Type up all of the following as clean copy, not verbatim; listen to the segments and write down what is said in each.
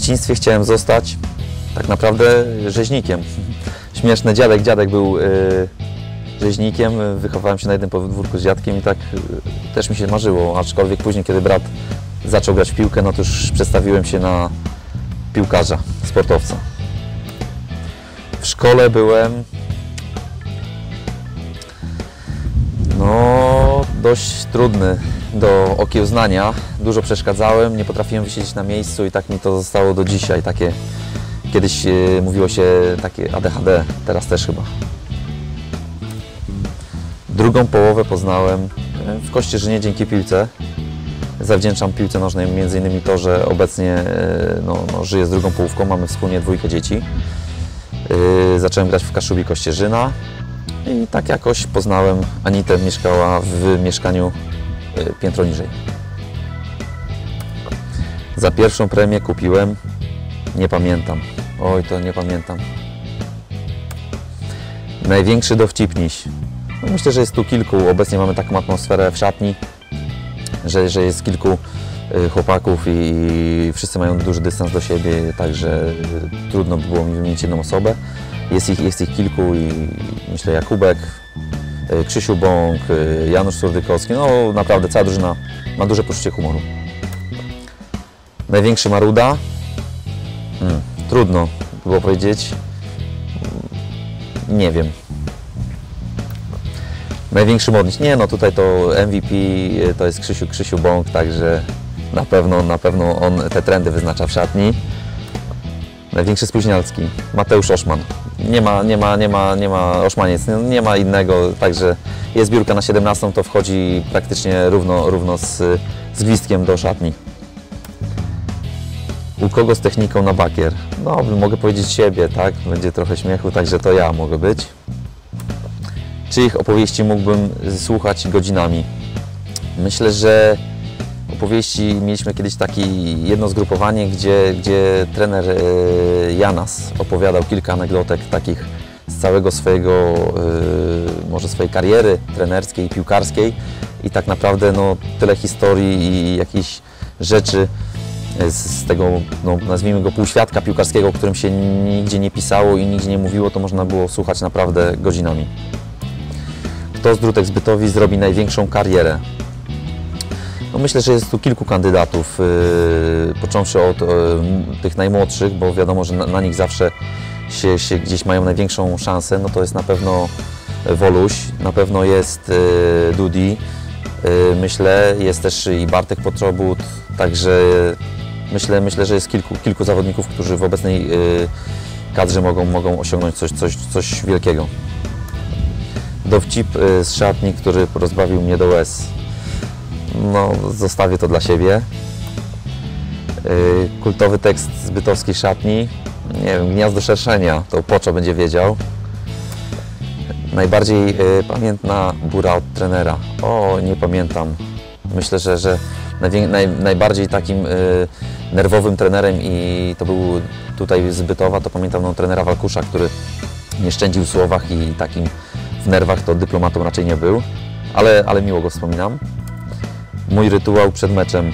dzieciństwie chciałem zostać tak naprawdę rzeźnikiem. Śmieszne, dziadek był rzeźnikiem, wychowałem się na jednym podwórku z dziadkiem i tak też mi się marzyło, aczkolwiek później, kiedy brat zaczął grać w piłkę, no to już przestawiłem się na piłkarza, sportowca. W szkole byłem dość trudny do okiełznania, dużo przeszkadzałem, nie potrafiłem wysiedzieć na miejscu i tak mi to zostało do dzisiaj. Kiedyś mówiło się takie ADHD, teraz też chyba. Drugą połowę poznałem w Kościerzynie dzięki piłce. Zawdzięczam piłce nożnej m.in. to, że obecnie żyję z drugą połówką, mamy wspólnie 2 dzieci. Zacząłem grać w Kaszubi Kościerzyna i tak jakoś poznałem Anitę, mieszkała w mieszkaniu piętro niżej. Za pierwszą premię kupiłem, nie pamiętam, oj to nie pamiętam. Największy dowcipniś. No myślę, że jest tu kilku, obecnie mamy taką atmosferę w szatni, że jest kilku chłopaków i wszyscy mają duży dystans do siebie, także trudno by było mi wymienić jedną osobę. Jest ich kilku i myślę Jakubek, Krzysiu Bąk, Janusz Surdykowski, no naprawdę cała drużyna ma duże poczucie humoru. Największy maruda? Trudno było powiedzieć, nie wiem. Największy modlić? Nie, no tutaj to MVP to jest Krzysiu Bąk, także na pewno on te trendy wyznacza w szatni. Największy spóźnialski? Mateusz Oszman. Nie ma Oszmaniec, nie ma innego, także jest biurka na 17, to wchodzi praktycznie równo z gwizdkiem do szatni. U kogo z techniką na bakier? No, mogę powiedzieć siebie, tak? Będzie trochę śmiechu, także to ja mogę być. Czyich opowieści mógłbym słuchać godzinami? Myślę, że opowieści mieliśmy kiedyś takie jedno zgrupowanie, gdzie trener Janas opowiadał kilka anegdotek takich z całego swojego, może swojej kariery trenerskiej i piłkarskiej i tak naprawdę no, tyle historii i jakichś rzeczy z tego, no, nazwijmy go półświadka piłkarskiego, o którym się nigdzie nie pisało i nigdzie nie mówiło, to można było słuchać naprawdę godzinami. Kto z Drutek Zbytowi zrobi największą karierę? No myślę, że jest tu kilku kandydatów, począwszy od tych najmłodszych, bo wiadomo, że na nich zawsze się gdzieś mają największą szansę. No to jest na pewno Woluś, na pewno jest Dudi, myślę, jest też i Bartek Potrzobut, także myślę, że jest kilku zawodników, którzy w obecnej kadrze mogą osiągnąć coś wielkiego. Dowcip z szatni, który rozbawił mnie do łez. No, zostawię to dla siebie. Kultowy tekst z bydgoskiej szatni. Nie wiem, Gniazdo Szerszenia, to Poczo będzie wiedział. Najbardziej pamiętna bura od trenera. O, nie pamiętam. Myślę, że najbardziej takim nerwowym trenerem i to był tutaj z Bytowa, to pamiętam no, trenera Walkusza, który nie szczędził w słowach i takim w nerwach to dyplomatą raczej nie był, ale miło go wspominam. Mój rytuał przed meczem.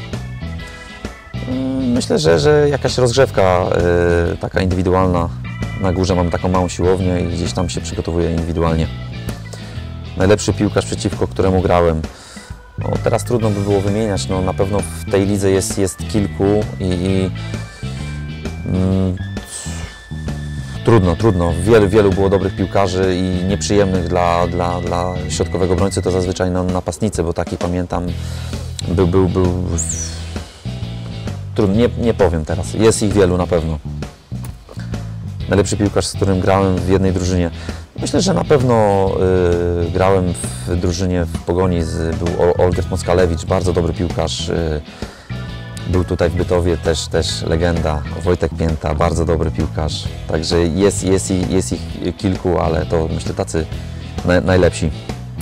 Myślę, że jakaś rozgrzewka taka indywidualna. Na górze mam taką małą siłownię i gdzieś tam się przygotowuję indywidualnie. Najlepszy piłkarz, przeciwko któremu grałem. No, teraz trudno by było wymieniać, no, na pewno w tej lidze jest kilku i trudno. Wielu było dobrych piłkarzy i nieprzyjemnych dla środkowego obrońcy to zazwyczaj napastnicy, bo taki pamiętam był trudno, nie powiem teraz, jest ich wielu na pewno. Najlepszy piłkarz, z którym grałem w jednej drużynie. Myślę, że na pewno grałem w drużynie w Pogoni, był Olgierd Moskalewicz, bardzo dobry piłkarz. Był tutaj w Bytowie też legenda, Wojtek Pięta, bardzo dobry piłkarz. Także jest ich kilku, ale to myślę tacy najlepsi.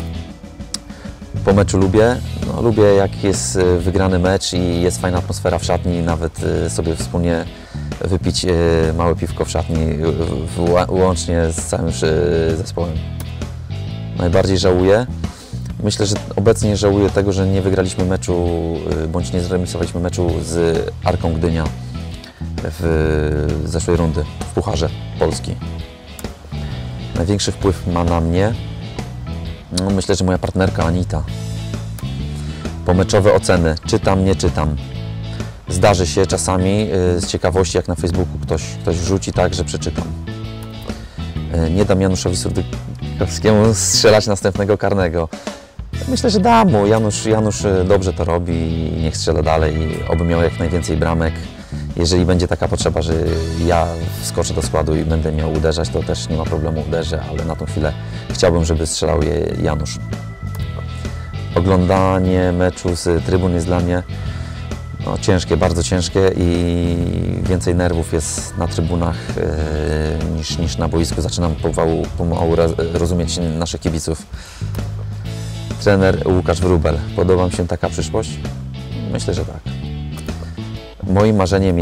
Po meczu lubię jak jest wygrany mecz i jest fajna atmosfera w szatni, nawet sobie wspólnie wypić małe piwko w szatni, łącznie z całym zespołem. Najbardziej żałuję. Myślę, że obecnie żałuję tego, że nie wygraliśmy meczu, bądź nie zremisowaliśmy meczu z Arką Gdynia. w zeszłej rundy w Pucharze Polski. Największy wpływ ma na mnie, no myślę, że moja partnerka Anita. Pomeczowe oceny, czytam, nie czytam. Zdarzy się czasami z ciekawości, jak na Facebooku ktoś wrzuci tak, że przeczytam. Nie dam Januszowi Surdykowskiemu strzelać następnego karnego. Myślę, że dam mu. Janusz dobrze to robi i niech strzela dalej. Oby miał jak najwięcej bramek. Jeżeli będzie taka potrzeba, że ja wskoczę do składu i będę miał uderzać, to też nie ma problemu, uderzę, ale na tą chwilę chciałbym, żeby strzelał je Janusz. Oglądanie meczu z trybun jest dla mnie ciężkie, bardzo ciężkie i więcej nerwów jest na trybunach niż na boisku. Zaczynam pomału rozumieć naszych kibiców. Trener Łukasz Wróbel. Podoba mi się taka przyszłość? Myślę, że tak. Moim marzeniem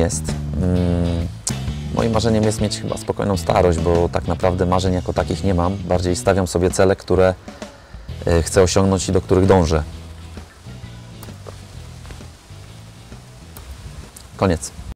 jest mieć chyba spokojną starość, bo tak naprawdę marzeń jako takich nie mam. Bardziej stawiam sobie cele, które chcę osiągnąć i do których dążę. Koniec.